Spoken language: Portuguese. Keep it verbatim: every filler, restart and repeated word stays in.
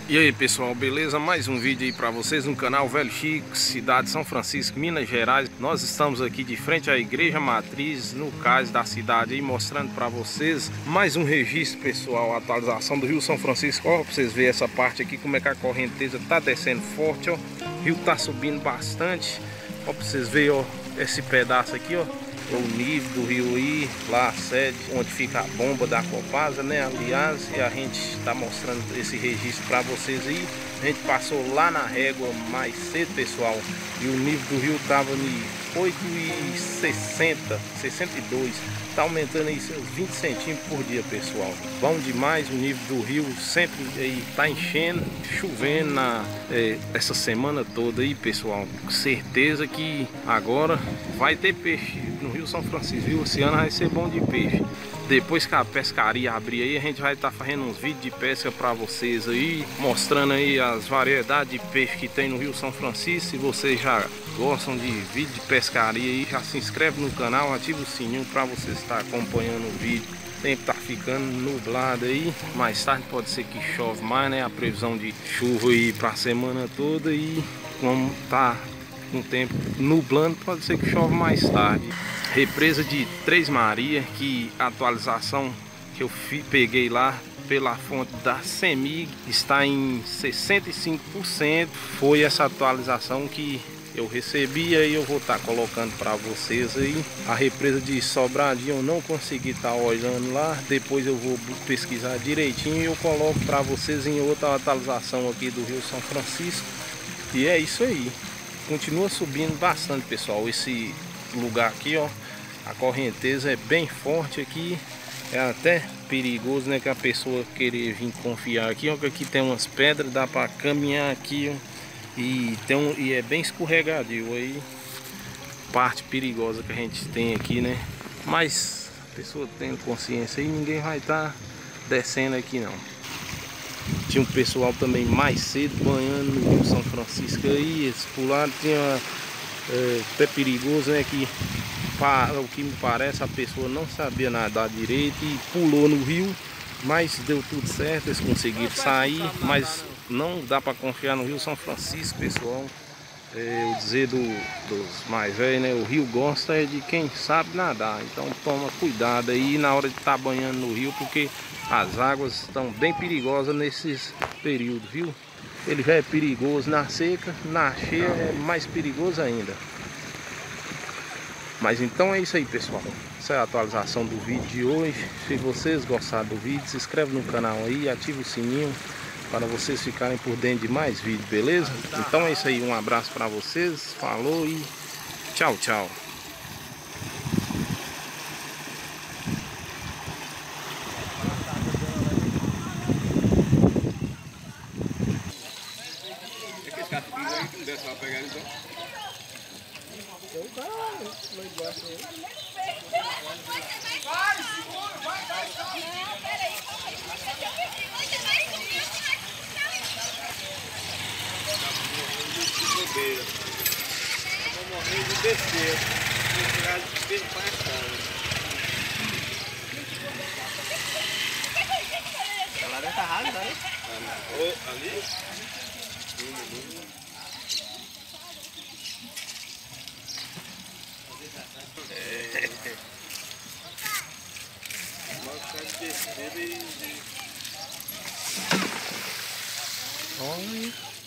E aí pessoal, beleza? Mais um vídeo aí pra vocês no canal Velho Chico, cidade de São Francisco, Minas Gerais. Nós estamos aqui de frente à igreja matriz, no cais da cidade aí, mostrando pra vocês mais um registro pessoal, a atualização do Rio São Francisco. Ó, pra vocês verem essa parte aqui, como é que a correnteza tá descendo forte, ó. O rio tá subindo bastante. Ó, pra vocês verem, ó, esse pedaço aqui, ó. O nível do rio aí, lá a sede, onde fica a bomba da Copasa, né? Aliás, e a gente está mostrando esse registro para vocês aí. A gente passou lá na régua mais cedo, pessoal, e o nível do rio tava em oito e sessenta, sessenta e dois. Tá aumentando aí seus vinte centímetros por dia, pessoal. Bom demais, o nível do rio sempre aí tá enchendo, chovendo na, é, essa semana toda aí, pessoal. Certeza que agora vai ter peixe no Rio São Francisco, viu? Esse ano vai ser bom de peixe. Depois que a pescaria abrir aí, a gente vai estar tá fazendo uns vídeos de pesca para vocês aí, mostrando aí as variedades de peixe que tem no Rio São Francisco. Se vocês já gostam de vídeo de pescaria aí, já se inscreve no canal, ativa o sininho para vocês estar acompanhando o vídeo. Sempre tá ficando nublado aí, mais tarde pode ser que chove mais, né? A previsão de chuva aí para a semana toda, e como tá com o tempo nublando, pode ser que chove mais tarde. Represa de Três Marias, que a atualização que eu peguei lá pela fonte da CEMIG está em sessenta e cinco por cento. Foi essa atualização que eu recebi, aí eu vou estar tá colocando para vocês aí. A represa de Sobradinho eu não consegui estar tá olhando lá, depois eu vou pesquisar direitinho e eu coloco para vocês em outra atualização aqui do Rio São Francisco. E é isso aí, continua subindo bastante, pessoal. Esse lugar aqui, ó, a correnteza é bem forte aqui, é até perigoso, né, que a pessoa querer vir confiar aqui, ó, que aqui tem umas pedras, dá para caminhar aqui, ó, e tem um, e é bem escorregadio aí, parte perigosa que a gente tem aqui, né, mas a pessoa tendo consciência aí, ninguém vai estar tá descendo aqui não. Tinha um pessoal também mais cedo banhando no Rio São Francisco aí, esse pulado tinha é, até perigoso, né, que para o que me parece a pessoa não sabia nadar direito e pulou no rio, mas deu tudo certo, eles conseguiram sair. Mas não dá para confiar no Rio São Francisco, pessoal. É, eu dizer do, dos mais velhos, né, o rio gosta é de quem sabe nadar, então toma cuidado aí na hora de estar tá banhando no rio, porque as águas estão bem perigosas nesses períodos, viu? Ele já é perigoso na seca, na cheia é mais perigoso ainda. Mas então é isso aí, pessoal. Essa é a atualização do vídeo de hoje. Se vocês gostaram do vídeo, se inscreve no canal aí, ativa o sininho para vocês ficarem por dentro de mais vídeos, beleza? Então é isso aí, um abraço para vocês, falou e tchau, tchau. Vai, segura, vai, vai, vai. Não, peraí, calma aí. Eu vou morrer de besteira. Vou tirar de besteira para a casa. Ela deve estar rápida, né? Ali? É. Vai ficar de besteira e... Olha.